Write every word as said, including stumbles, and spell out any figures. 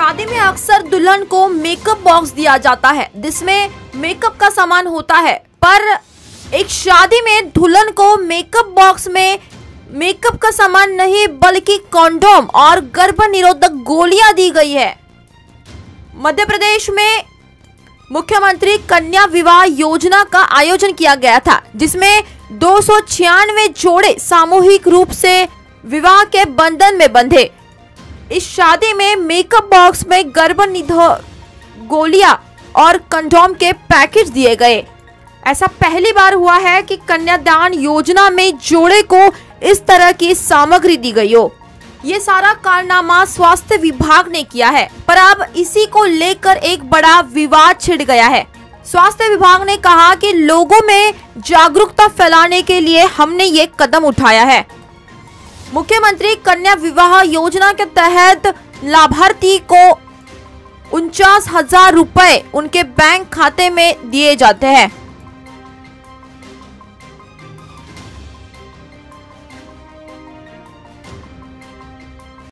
शादी में अक्सर दुल्हन को मेकअप बॉक्स दिया जाता है जिसमें मेकअप का सामान होता है, पर एक शादी में दुल्हन को मेकअप बॉक्स में मेकअप का सामान नहीं बल्कि कंडोम और गर्भ निरोधक गोलियां दी गई है। मध्य प्रदेश में मुख्यमंत्री कन्या विवाह योजना का आयोजन किया गया था, जिसमें दो सौ छियानवे जोड़े सामूहिक रूप से विवाह के बंधन में बंधे। इस शादी में मेकअप बॉक्स में गर्भ निरोधक गोलियां और कंडोम के पैकेट दिए गए। ऐसा पहली बार हुआ है कि कन्यादान योजना में जोड़े को इस तरह की सामग्री दी गई हो। ये सारा कारनामा स्वास्थ्य विभाग ने किया है, पर अब इसी को लेकर एक बड़ा विवाद छिड़ गया है। स्वास्थ्य विभाग ने कहा कि लोगों में जागरूकता फैलाने के लिए हमने ये कदम उठाया है। मुख्यमंत्री कन्या विवाह योजना के तहत लाभार्थी को उनचास हजार रुपए उनके बैंक खाते में दिए जाते हैं।